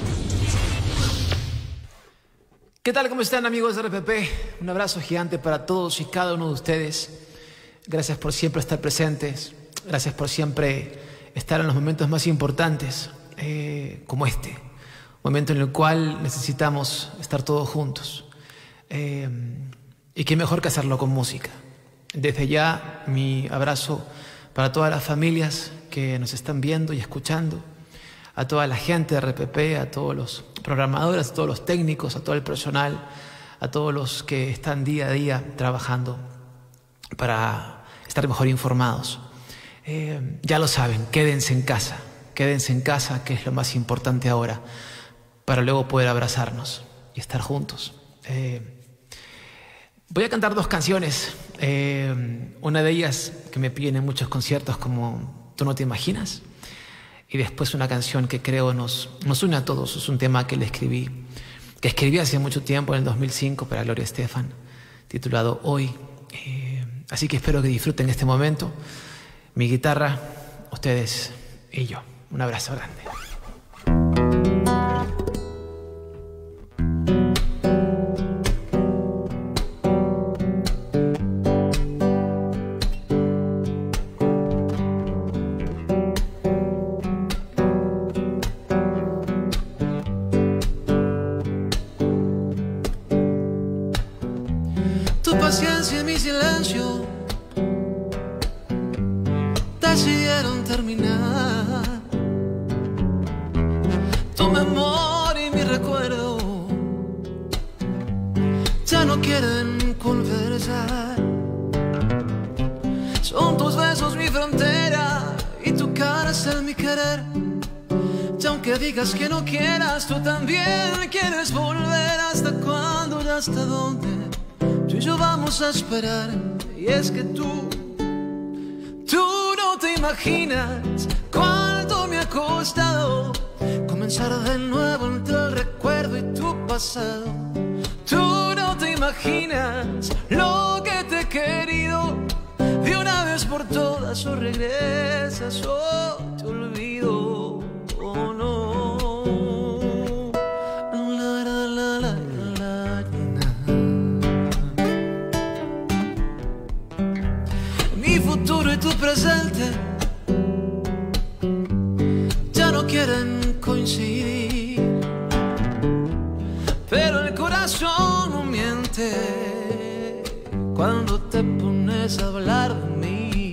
¿Qué tal? ¿Cómo están, amigos de R P P? Un abrazo gigante para todos y cada uno de ustedes. Gracias por siempre estar presentes. Gracias por siempre estar en los momentos más importantes, eh, como este. Momento en el cual necesitamos estar todos juntos. Eh, y qué mejor que hacerlo con música. Desde ya, mi abrazo para todas las familias que nos están viendo y escuchando, a toda la gente de R P P, a todos los programadores, a todos los técnicos, a todo el personal, a todos los que están día a día trabajando para estar mejor informados. Eh, ya lo saben, quédense en casa, quédense en casa, que es lo más importante ahora, para luego poder abrazarnos y estar juntos. Eh, Voy a cantar dos canciones, eh, una de ellas que me piden en muchos conciertos como Tú no te imaginas, y después una canción que creo nos, nos une a todos. Es un tema que le escribí, que escribí hace mucho tiempo, en el dos mil cinco, para Gloria Estefan, titulado Hoy. Eh, así que espero que disfruten este momento, mi guitarra, ustedes y yo. Un abrazo grande. Paciencia y mi silencio decidieron terminar. Tu memoria y mi recuerdo ya no quieren conversar. Son tus besos mi frontera y tu cara es el mi querer. Y aunque digas que no quieras, tú también quieres volver. ¿Hasta cuándo y hasta dónde? Tú y yo vamos a esperar. Y es que tú, tú no te imaginas cuánto me ha costado comenzar de nuevo entre el recuerdo y tu pasado. Tú no te imaginas lo que te he querido. De una vez por todas o regresas o te olvido. Oh no. La, la, la, la, la, la. Mi futuro y tu presente presente ya no quieren coincidir, pero el corazón no miente cuando te pones a hablar de mí.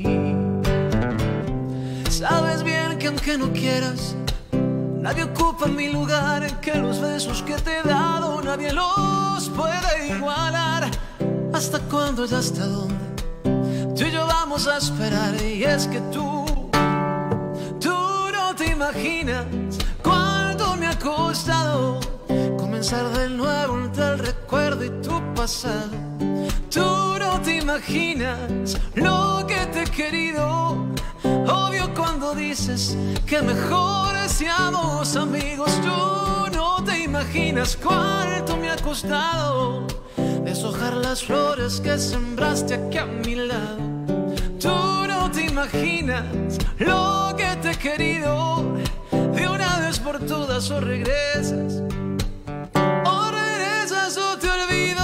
Sabes bien que aunque no quieras, nadie ocupa mi lugar, que los besos que te he dado nadie los puede igualar. ¿Hasta cuándo y hasta dónde tú y yo vamos a esperar? Y es que tú, tú no te imaginas cuánto me ha costado comenzar de nuevo entre el recuerdo y tu pasado. Tú no te imaginas lo que te he querido. Obvio cuando dices que mejor seamos amigos. Tú no te imaginas cuánto me ha costado deshojar las flores que sembraste aquí a mi lado. Tú no te imaginas lo que te he querido. De una vez por todas o regresas, o regresas o te olvido.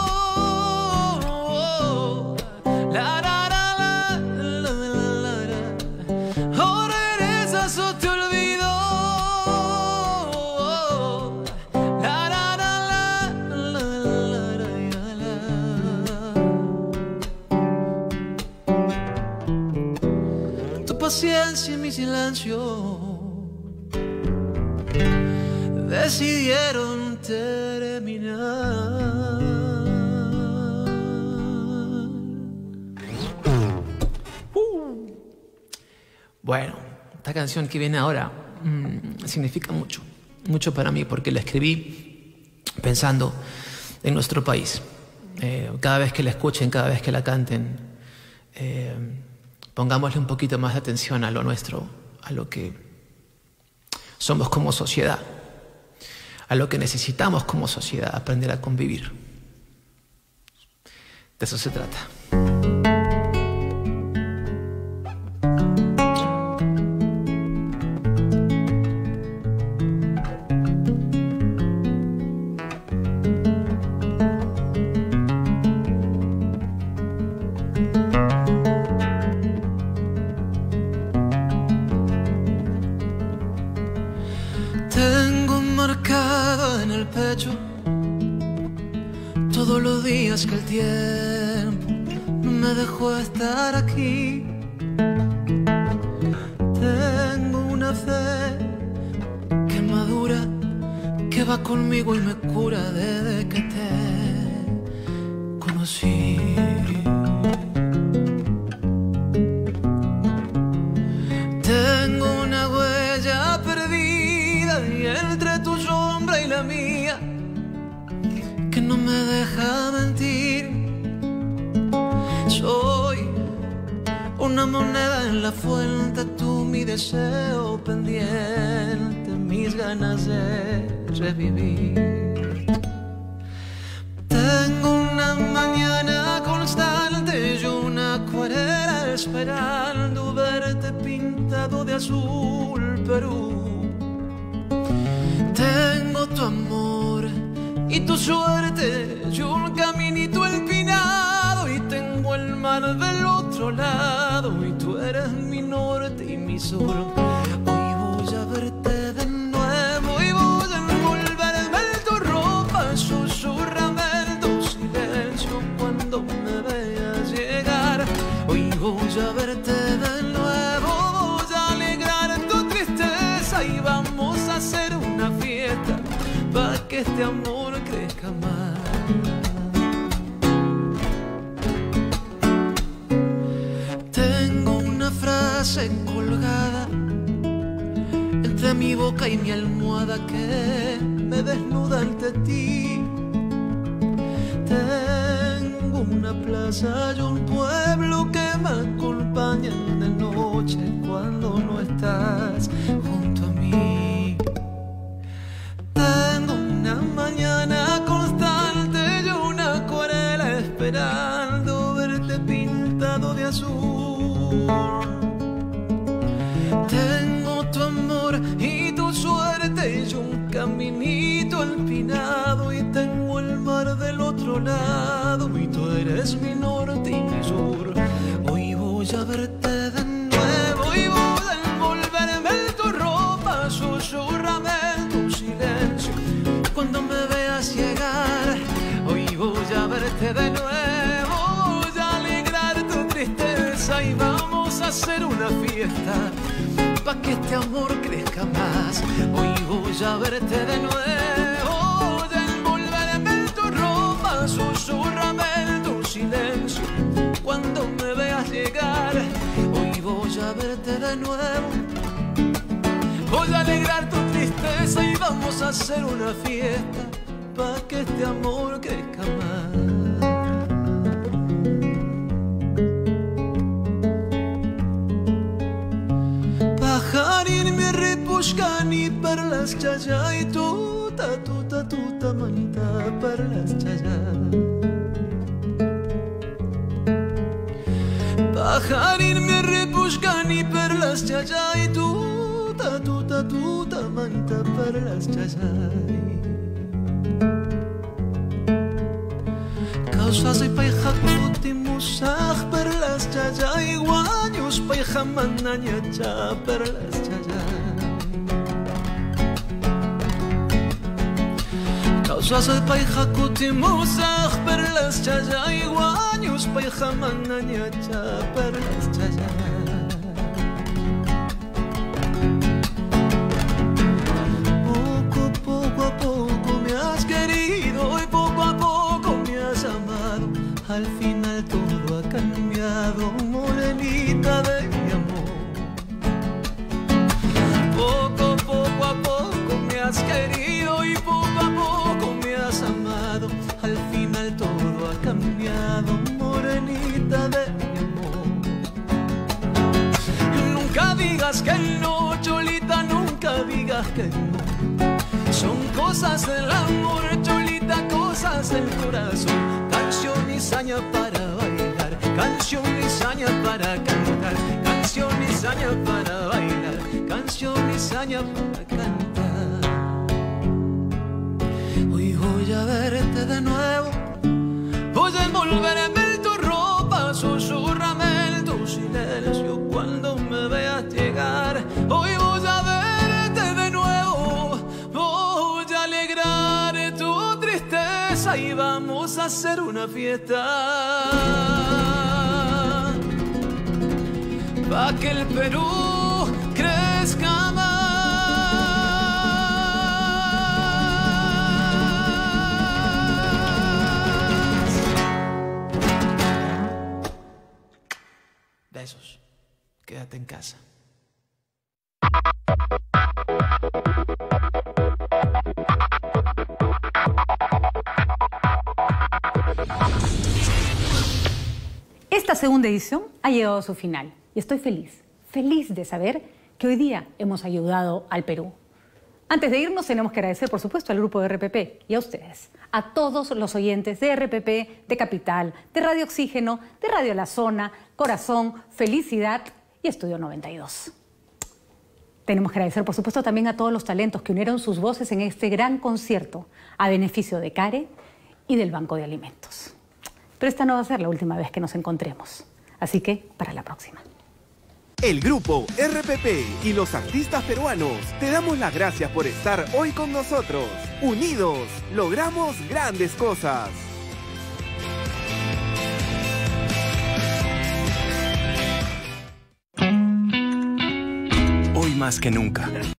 La, la, la, la, la, la, la. O regresas o te olvido. La, la, la, la, la, la, la. Tu paciencia y mi silencio decidieron terminar. Uh. Bueno, esta canción que viene ahora mmm, significa mucho, mucho para mí, porque la escribí pensando en nuestro país. Eh, cada vez que la escuchen, cada vez que la canten, eh, pongámosle un poquito más de atención a lo nuestro, a lo que somos como sociedad, a lo que necesitamos como sociedad, aprender a convivir. De eso se trata. Todos los días que el tiempo no me dejó estar aquí, tengo una fe que madura, que va conmigo y me cura desde que te conocí. Tengo una huella perdida y entre tu sombra y la mía que no me deja mentir. Soy una moneda en la fuente, tú mi deseo pendiente, mis ganas de revivir. Tengo una mañana constante y una acuarela esperando verte pintado de azul Perú. Tengo tu amor y tu suerte y un caminito empinado, y tengo el mar del otro lado y tú eres mi norte y mi sur. Hoy voy a verte de nuevo y voy a envolverme en tu ropa, susurrame en tu silencio cuando me veas llegar. Hoy voy a verte de nuevo, voy a alegrar tu tristeza y vamos a hacer una fiesta para que este amor crezca más. Tengo una frase colgada entre mi boca y mi almohada que me desnuda ante ti. Tengo una plaza y un pueblo que me acompañan de noche cuando no estás junto a mí. Tengo una mañana constante y una acuarela esperando verte pintado de azul. Tengo tu amor y tu suerte y un caminito empinado, y tengo el mar del otro lado y tú eres mi norte y mi sur. Hoy voy a verte de hacer una fiesta pa' que este amor crezca más. Hoy voy a verte de nuevo, de envolverme en tu ropa, susurrame en tu silencio cuando me veas llegar. Hoy voy a verte de nuevo, voy a alegrar tu tristeza y vamos a hacer una fiesta pa' que este amor crezca más. Pajarin mi ripushkani per las chayay, tuta tuta tuta manta per las chayay. Pajarin mi ripushkani per las chayay, tuta tuta tuta manta per las chayay. Causas y paijakuti musaj per las chayay, guaños paijamananya per las chayay. Causas y paijakuti musaj per las chayay, guaños paijamananya per las chayay. Poco, poco a poco me has querido y poco a poco me has amado. Al final todo ha cambiado, morenita de mi amor. Poco, poco a poco me has querido y poco a poco me has amado. Al final todo ha cambiado, morenita de mi amor. Nunca digas que no, Cholita, nunca digas que no. Son cosas del amor, Cholita, cosas del corazón. Canción y saña para bailar, canción y saña para cantar, canción y saña para bailar, canción y saña para cantar. Hoy voy a verte de nuevo, voy a envolverme en tu ropa, susurrame en tu silencio cuando me veas llegar. Hoy voy a verte de nuevo, voy a alegrar tu tristeza y vamos a hacer una fiesta pa' que el Perú crezca más. Besos. Quédate en casa. Esta segunda edición ha llegado a su final y estoy feliz, feliz de saber que hoy día hemos ayudado al Perú. Antes de irnos tenemos que agradecer, por supuesto, al grupo de R P P y a ustedes, a todos los oyentes de R P P, de Capital, de Radio Oxígeno, de Radio La Zona, Corazón, Felicidad y Estudio noventa y dos. Tenemos que agradecer, por supuesto, también a todos los talentos que unieron sus voces en este gran concierto a beneficio de CARE y del Banco de Alimentos. Pero esta no va a ser la última vez que nos encontremos. Así que, para la próxima. El grupo R P P y los artistas peruanos te damos las gracias por estar hoy con nosotros. Unidos, logramos grandes cosas. Hoy más que nunca,